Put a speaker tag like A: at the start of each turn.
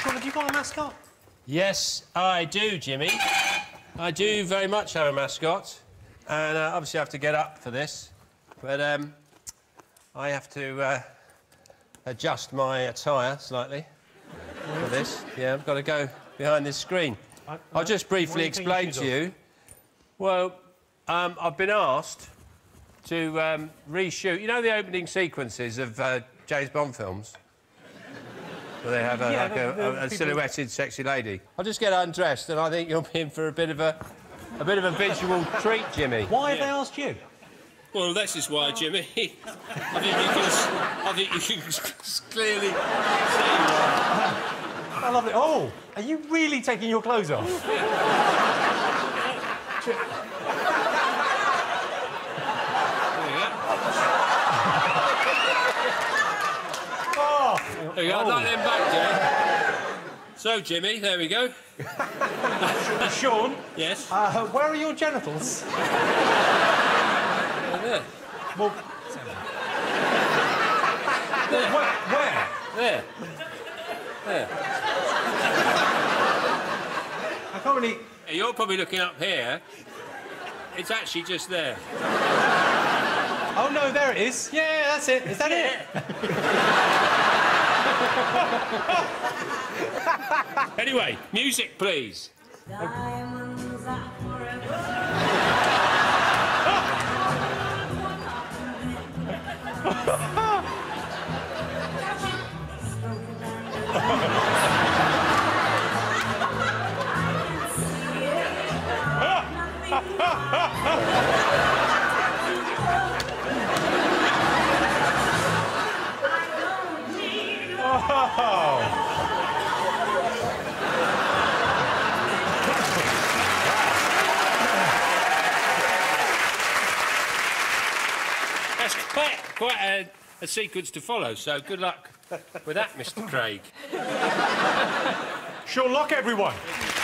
A: Sean, have you got a mascot?
B: Yes, I do, Jimmy. I do very much have a mascot. And obviously I have to get up for this. But I have to adjust my attire slightly for this. Yeah, I've got to go behind this screen. I'll just briefly explain to you. Well, I've been asked to reshoot... You know the opening sequences of James Bond films? Where they have a silhouetted sexy lady. I'll just get undressed and I think you'll be in for a bit of a visual treat, Jimmy.
A: Why have they asked you?
B: Well, this is why, Jimmy. I think you can clearly see.
A: I love it. Oh, are you really taking your clothes off?
B: There you go, I'd like them back, Jimmy. So, Jimmy, there we go.
A: Sean?
B: Yes?
A: Where are your genitals?
B: There.
A: Well... Where?
B: There. There.
A: I can't really...
B: You're probably looking up here. It's actually just there.
A: Oh, no, there it is. Yeah, that's it. Is that it?
B: Anyway, music, please.
C: Diamonds are forever.
B: That's quite a sequence to follow, so good luck with that, Mr. Craig.
A: Sean, lock everyone.